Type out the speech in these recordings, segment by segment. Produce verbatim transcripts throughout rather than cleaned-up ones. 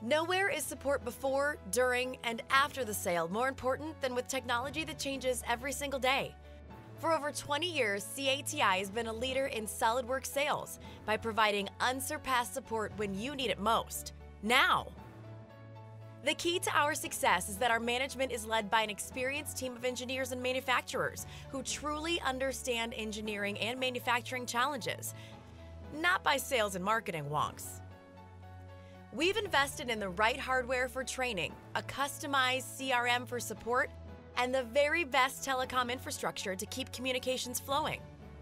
Nowhere is support before, during, and after the sale more important than with technology that changes every single day. For over twenty years, C A T I has been a leader in SOLIDWORKS sales by providing unsurpassed support when you need it most. Now! The key to our success is that our management is led by an experienced team of engineers and manufacturers who truly understand engineering and manufacturing challenges, not by sales and marketing wonks. We've invested in the right hardware for training, a customized C R M for support, and the very best telecom infrastructure to keep communications flowing.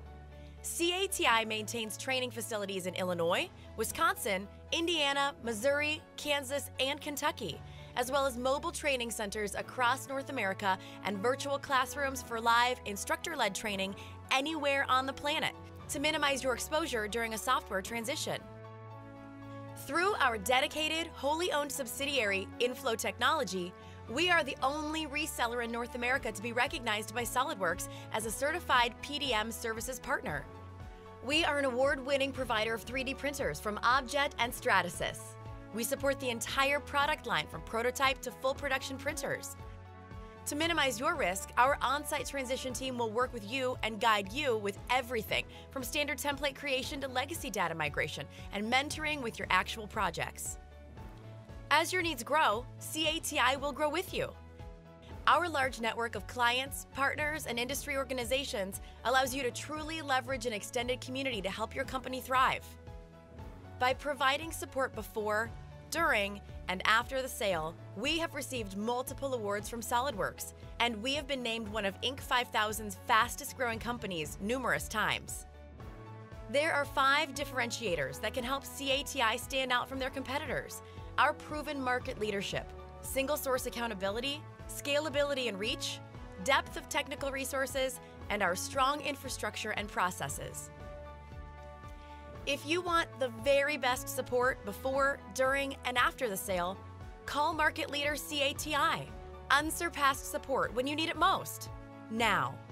C A T I maintains training facilities in Illinois, Wisconsin, Indiana, Missouri, Kansas, and Kentucky, as well as mobile training centers across North America and virtual classrooms for live, instructor-led training anywhere on the planet to minimize your exposure during a software transition. Through our dedicated, wholly owned subsidiary, InFlow Technology, we are the only reseller in North America to be recognized by SOLIDWORKS as a Certified P D M Services Partner. We are an award-winning provider of three D printers from CAD and Stratasys. We support the entire product line from prototype to full production printers. To minimize your risk, our on-site transition team will work with you and guide you with everything from standard template creation to legacy data migration and mentoring with your actual projects. As your needs grow, C A T I will grow with you. Our large network of clients, partners, and industry organizations allows you to truly leverage an extended community to help your company thrive. By providing support before, during, and after the sale, we have received multiple awards from SOLIDWORKS, and we have been named one of Inc five thousand's fastest growing companies numerous times. There are five differentiators that can help C A T I stand out from their competitors: our proven market leadership, single source accountability, scalability and reach, depth of technical resources, and our strong infrastructure and processes. If you want the very best support before, during, and after the sale, call market leader C A T I. Unsurpassed support when you need it most. Now.